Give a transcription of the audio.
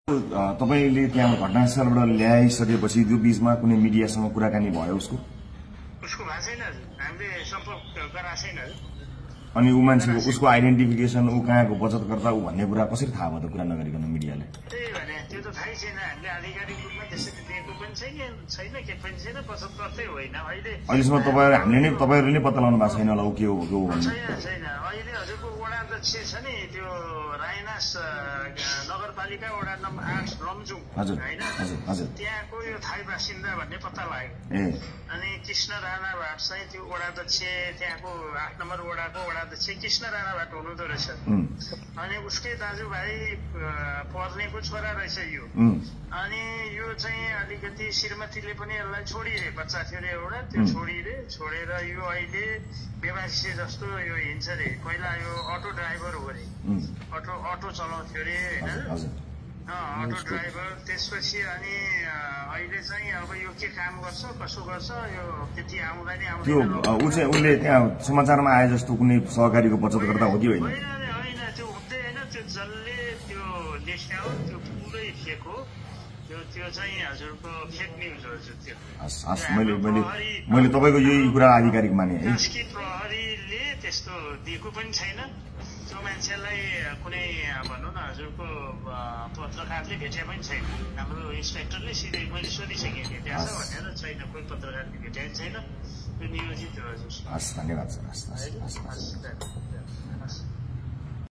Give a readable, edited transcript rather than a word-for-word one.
तपाईले त्यहाँ घटनास्थलबाट ल्याइसकेपछि त्यो बीचमा कुनै मिडियासँग कुराकानी भयो उसको भएको छैन हजुर। हामीले सम्पर्क गराएको छैन हजुर। अनि ऊ मान्छेको उसको आइडेन्टिफिकेसन ऊ कहाँको बचतकर्ता ऊ भन्ने कुरा कसरी थाहा भयो त कुरा नगरिकन मिडियाले? त्यही भने त्यो त थाहै छैन। हामीले आधिकारिक रूपमा त्यसरी दिएको पनि छैन के पनि छैन। बचतकर्तै होइन अहिले। अहिलेसम्म तपाईँहरूले नै पत्ता लगाउनु भएको छैन होला ऊ के हो भन्ने? छैन। अहिले हजुरको वडा अध्यक्ष छ नि त्यो रायनास नगरपालिका वडा नम्बर 8 रम्जुङ होइन, त्यहाँको यो थाई बासिन्दा भन्ने पत्ता लाग्यो। अनि कृष्ण राणा भाट चाहिँ त्यो वडा अध्यक्ष त्यहाँको 8 नम्बर वडाको वडा अध्यक्ष कृष्ण राणा भाट हुनुहुँदो रहेछ। अनि उसकै दाजुभाइ पर्नेको छोरा रहेछ यो। अनि यो चाहिँ अलिकति श्रीमतीले पनि यसलाई छोडिदिए, बच्चा थियो अरे एउटा, त्यो छोडेर यो अहिले व्यवसाय जस्तो यो हिँड्छ अरे। पहिला यो अटो ड्राइभर हो अरे, अटो चलाउँथ्यो अरे होइन, अटो ड्राइभर। त्यसपछि अनि अहिले चाहिँ अब यो के काम गर्छ कसो गर्छ यो त्यति आउँदैन आउँदैन। उसले त्यहाँ समाचारमा आए जस्तो कुनै सहकारीको बचतकर्ता हो कि होइन? होइन त्यो हुँदै होइन। त्यो जसले त्यो लेख्या हो त्यो पुरै फेक हो। त्यो चाहिँ हजुरको फेक न्युज हो त्यो। मैले तपाईँको यही कुरा आधिकारिक माने है। प्रहरीले त्यस्तो दिएको पनि छैन। त्यो मान्छेलाई कुनै भनौँ न हजुरको पत्रकारले भेटे पनि छैन। हाम्रो इन्सपेक्टरले सिधै मैले सोधिसकेँ भेटेको छ भनेर, छैन कोही पत्रकारले भेटेको छैन। त्यो नियोजित हो हजुर। हस्, धन्यवाद सर। हस्।